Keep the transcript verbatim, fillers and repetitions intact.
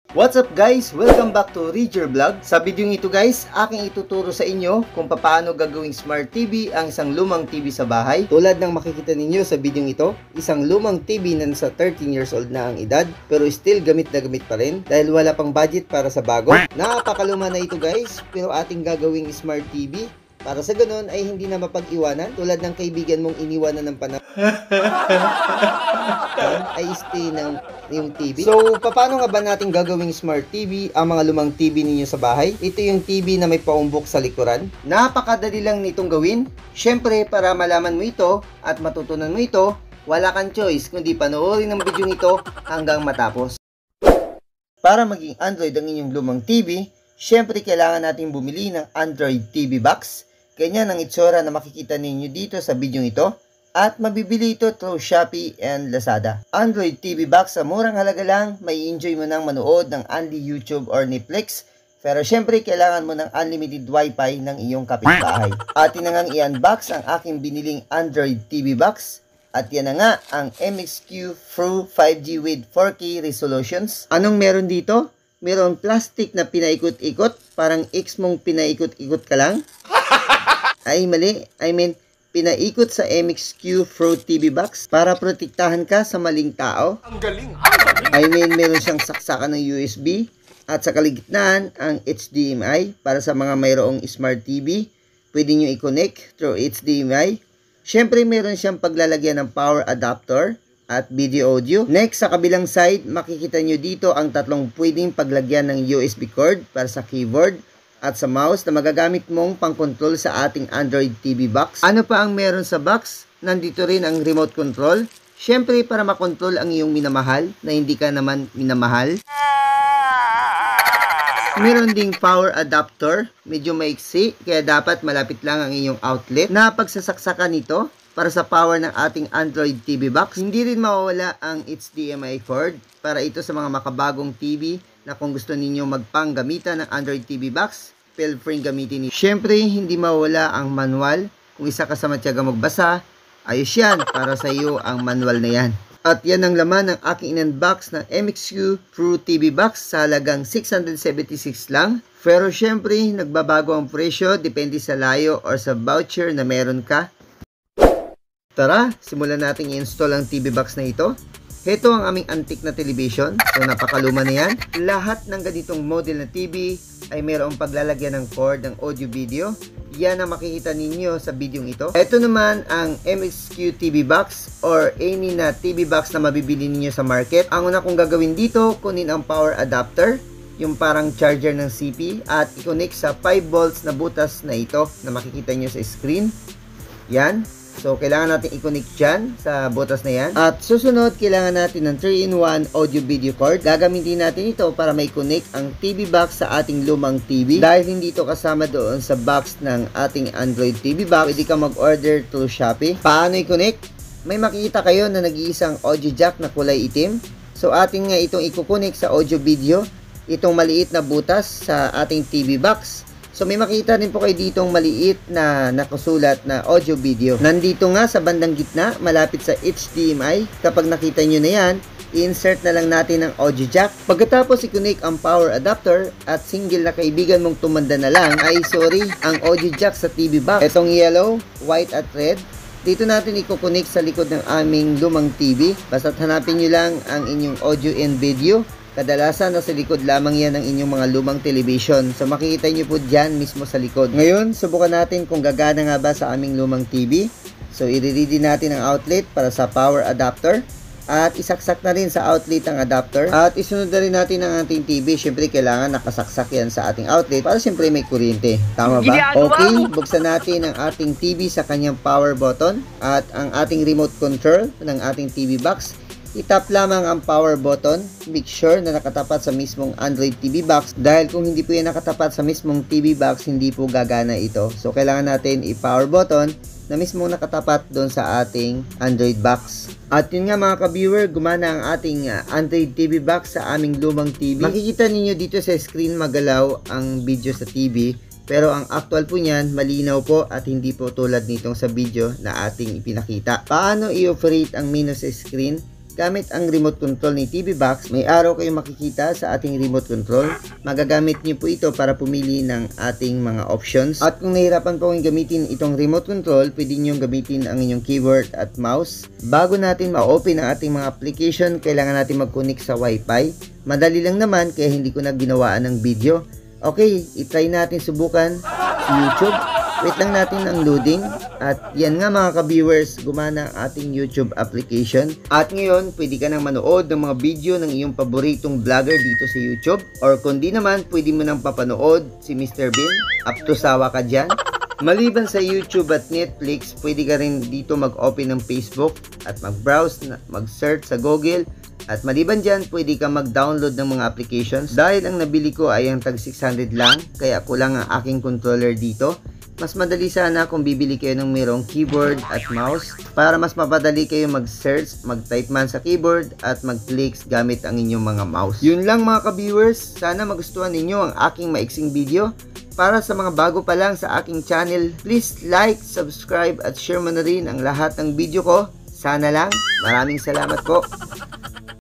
What's up guys? Welcome back to Ridger Vlog. Sa video ito guys, aking ituturo sa inyo kung paano gagawing Smart T V ang isang lumang T V sa bahay. Tulad ng makikita ninyo sa video ito, isang lumang T V na nasa thirteen years old na ang edad pero still gamit na gamit pa rin dahil wala pang budget para sa bago. Napakaluma na ito guys, pero ating gagawing Smart T V. Para sa ganun ay hindi na mapag-iwanan tulad ng kaibigan mong iniwanan ng panahon ay stay ng yung T V. So, paano nga ba natin gagawing Smart T V ang mga lumang T V ninyo sa bahay? Ito yung T V na may paumbok sa likuran. Napakadali lang nitong gawin. Syempre, para malaman mo ito at matutunan mo ito, wala kang choice kundi panoorin ang video nito hanggang matapos. Para maging Android ang inyong lumang T V, syempre kailangan natin bumili ng Android T V box. Ganyan ang itsura na makikita ninyo dito sa video ito. At mabibili ito through Shopee and Lazada. Android T V box sa murang halaga lang, may enjoy mo nang manood ng only YouTube or Netflix. Pero syempre, kailangan mo ng unlimited wifi ng iyong kapitbahay. Atin na ngang i-unbox ang aking biniling Android T V box. At yan na nga ang M X Q Pro five G with four K resolutions. Anong meron dito? Merong plastic na pinaikot-ikot. Parang X mong pinaikot-ikot ka lang. Ay mali, I mean pinaikot sa M X Q Pro T V box para protektahan ka sa maling tao. Ang galing! Ang galing! I mean, meron siyang saksakan ng U S B at sa kaligitnaan ang H D M I para sa mga mayroong Smart T V. Pwede nyo i-connect through H D M I. Syempre, meron siyang paglalagyan ng power adapter at video audio. Next, sa kabilang side, makikita nyo dito ang tatlong pwedeng paglagyan ng U S B cord para sa keyboard at sa mouse na magagamit mong pang-control sa ating Android T V box. Ano pa ang meron sa box? Nandito rin ang remote control. Syempre, para makontrol ang iyong minamahal na hindi ka naman minamahal. Meron ding power adapter. Medyo maiksi, kaya dapat malapit lang ang iyong outlet na pagsasaksakan nito para sa power ng ating Android T V box. Hindi rin mawawala ang H D M I cord para ito sa mga makabagong T V na kung gusto ninyo magpanggamitan ng Android T V box, feel free gamitin niyo. Syempre, hindi mawala ang manual. Kung isa ka sa matyaga magbasa, ayos yan, para sa iyo ang manual na yan. At yan ang laman ng aking in-unbox ng M X Q Pro T V box sa halagang six hundred seventy-six lang. Pero syempre, nagbabago ang presyo depende sa layo or sa voucher na meron ka. Tara, simulan natin i-install ang T V box na ito. Ito ang aming antique na television. So, napakaluma na yan. Lahat ng ganitong model na T V ay mayroong paglalagyan ng cord ng audio-video. Yan ang makikita ninyo sa video ito. Ito naman ang M X Q T V box or any na T V box na mabibili ninyo sa market. Ang una kong gagawin dito, kunin ang power adapter, yung parang charger ng C P, at i-connect sa five volts na butas na ito na makikita nyo sa screen. Yan. So, kailangan natin i-connect dyan sa butas na yan. At susunod, kailangan natin ng three in one audio-video cord. Gagamitin natin ito para may connect ang T V box sa ating lumang T V. Dahil hindi ito kasama doon sa box ng ating Android T V box, pwede ka mag-order through Shopee. Paano i-connect? May makikita kayo na nag-iisang audio jack na kulay itim. So, atin nga itong i-connect sa audio-video. Itong maliit na butas sa ating T V box. So, may makita rin po kayo ditong maliit na nakasulat na audio video. Nandito nga sa bandang gitna, malapit sa H D M I. Kapag nakita nyo na yan, i-insert na lang natin ang audio jack. Pagkatapos i-connect ang power adapter at single na kaibigan mong tumanda na lang, ay sorry, ang audio jack sa T V box. Itong yellow, white at red. Dito natin i-connect sa likod ng aming lumang T V. Basta't hanapin nyo lang ang inyong audio and video. Kadalasan nasa likod lamang yan ng inyong mga lumang television. So makikita nyo po dyan mismo sa likod. Ngayon, subukan natin kung gagana nga ba sa aming lumang T V. So i-ready natin ang outlet para sa power adapter. At isaksak na rin sa outlet ang adapter. At isunod na rin natin ang ating T V. Siyempre kailangan nakasaksak yan sa ating outlet para siyempre may kuryente. Tama ba? Okay, buksan natin ang ating T V sa kanyang power button. At ang ating remote control ng ating T V box. I-tap lamang ang power button. Make sure na nakatapat sa mismong Android T V box. Dahil kung hindi po yan nakatapat sa mismong T V box, hindi po gagana ito. So, kailangan natin i-power button na mismong nakatapat doon sa ating Android box. At yun nga mga ka-viewer, gumana ang ating Android T V box sa aming lumang T V. Makikita ninyo dito sa screen magalaw ang video sa T V. Pero ang actual po niyan, malinaw po at hindi po tulad nitong sa video na ating ipinakita. Paano i-operate ang menu sa screen? gamit ang remote control ni T V Box, may arrow kayong makikita sa ating remote control. Magagamit niyo po ito para pumili ng ating mga options. At kung nahirapan po kayong gamitin itong remote control, pwede niyo gamitin ang inyong keyboard at mouse. Bago natin ma-open ang ating mga application, kailangan natin mag-connect sa Wi-Fi. Madali lang naman kaya hindi ko na ginawaan ng video. Okay, itry natin subukan sa YouTube. Wait lang natin ang loading. At yan nga mga ka-viewers, gumana ang ating YouTube application. At ngayon, pwede ka nang manood ng mga video ng iyong paboritong vlogger dito sa YouTube. Or kung di naman, pwede mo nang papanood si Mister Bean. Up to sawa ka dyan. Maliban sa YouTube at Netflix, pwede ka rin dito mag-open ng Facebook at mag-browse, mag-search sa Google. At maliban dyan, pwede ka mag-download ng mga applications. Dahil ang nabili ko ay ang tag six hundred lang, kaya kulang ang aking controller dito. Mas madali sana kung bibili kayo ng mayroong keyboard at mouse para mas mapadali kayo mag-search, mag-type man sa keyboard at mag-clicks gamit ang inyong mga mouse. Yun lang mga ka-viewers, sana magustuhan ninyo ang aking maiksing video. Para sa mga bago pa lang sa aking channel, please like, subscribe at share mo na rin ang lahat ng video ko. Sana lang. Maraming salamat po.